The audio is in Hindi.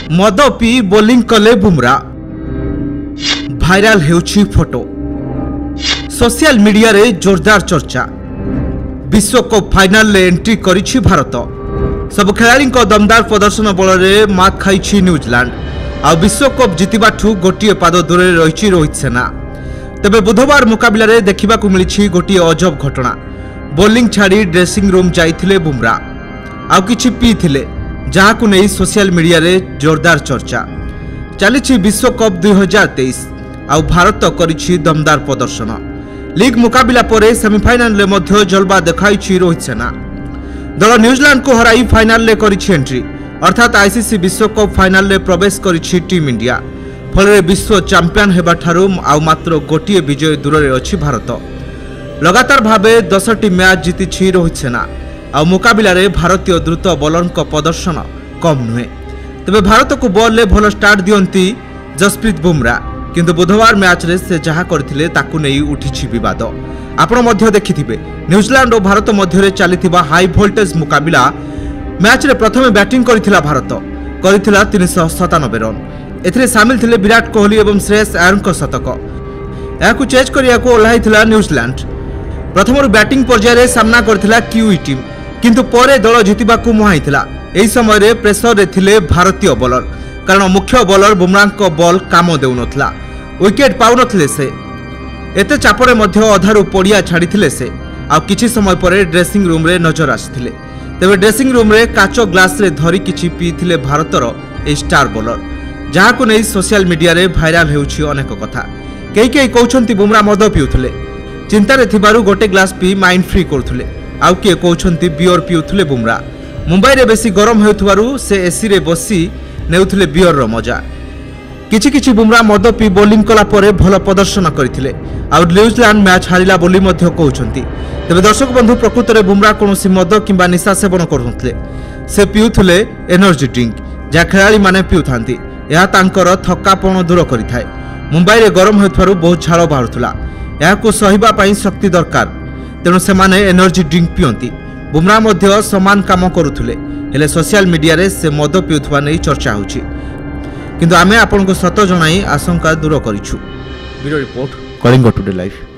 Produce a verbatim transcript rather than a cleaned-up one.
मद पी बोलिंग कले बुमरा भाइराल हेउछि फोटो सोशल मीडिया रे जोरदार चर्चा। विश्वकप फाइनल ले एंट्री करिछि भारत। सब खेलाड़ी दमदार प्रदर्शन बल में मात खाई न्यूजीलैंड आ विश्वकप जितबाठू गोटे पाद दूर रही रोहित सेना। तेबे बुधवार मुकाबला रे देखा मिली गोटे अजब घटना। बोलिंग छाड़ी ड्रेसिंग रूम जाइथिले बुमरा आउ किछि पीथिले जहां को नहीं सोशल मीडिया रे जोरदार चर्चा चली। विश्वकप दुई हजार तेईस आउ भारत करिछि दमदार प्रदर्शन। लीग मुकाबला पर सेमिफाइनाल ले मध्य जलवा देखाई रोहित सेना। दल न्यूजीलैंड को हराई फाइनाल ले करिछि एंट्री अर्थात आईसीसी विश्वकप फाइनाल ले प्रवेश करिछि टीम इंडिया। फल विश्व चैंपियन हेबा ठारू आउ मात्र गोटे विजय दूर रे अछि भारत। लगातार भावे दस टी मैच जीति रोहित सेना आ मुकाबला रे भारतीय द्रुत बॉलर प्रदर्शन कम नुहे। तेबे भारत को बॉल ले भल स्टार्ट दियंती जसप्रीत बुमरा किंतु बुधवार मैच रे से जहा करथिले ताकू नै उठिछि विवाद। आपण मध्य देखिथिबे न्यूजीलैंड और भारत मध्य रे चलीथिबा हाई वोल्टेज मुकाबला मैच रे प्रथमे बैटिंग करिथिला भारत करिथिला तीन सौ सतानबे रन। एथिरे शामिल थिले विराट कोहली एवं श्रेयस अय्यर को शतक। याकू चेज करियाको ओल्हाइथिला न्यूजीलैंड। प्रथम बैटिंग पर्यायर सामना करथिला क्यूई टीम किंतु परे दल जितिबाकू मुहाइथिला। एही समय रे प्रेसर रे थिले भारतीय बॉलर कारण मुख्य बॉलर बुमरा को बॉल काम देउनथला। विकेट पाउनथिले से एते चापरे मध्य अधारू पड़िया छाड़ीथिले से आ किछि समय परे ड्रेसिंग रूम रे नजर आसिथिले। तेबे ड्रेसिंग रूम रे काचो ग्लास रे धरी किछि पीथिले भारतर ए स्टार बॉलर जहां को नै सोशल मीडिया रे भाइराल हेउछि अनेक कथा। केई केई कहउछंती बुमरा मद पिउथले चिंता रे थिबारु गोटे ग्लास पी माइंड फ्री करथुले आउ के कहउछंती बियर पिउथले बुमरा। मुंबई रे बेसी गरम हेउथबारु से एसी रे बसी नेउथले बियर रो मजा। किछि किछि बुमरा मद पी बोलिंग कला परे भल प्रदर्शन करथिले आ न्यूजीलैंड मैच हारिला बोली मध्य कहउछंती। तेबे दर्शक बंधु प्रकृत रे बुमरा कोनोसी मद किंबा निशा सेवन करुनथले से पिउथले एनर्जी ड्रिंक जा खेलाड़ी माने पिउथांती। यह तांकर थकापण दूर करिथाय। मुंबई रे गरम हेउथबारु बहुत झाळ बाहुथुला याकू सहिबा पई शक्ति दरकार तेणु से माने एनर्जी ड्रिंक पियंती। बुमरा मध्य समान काम करुथुले हेले सोशल मीडिया रे से मद पिउथबा नै चर्चा होछि किंतु आमे आपनको सत जणाई आशंका दूर करिछु। Bureau report Kalinga today live.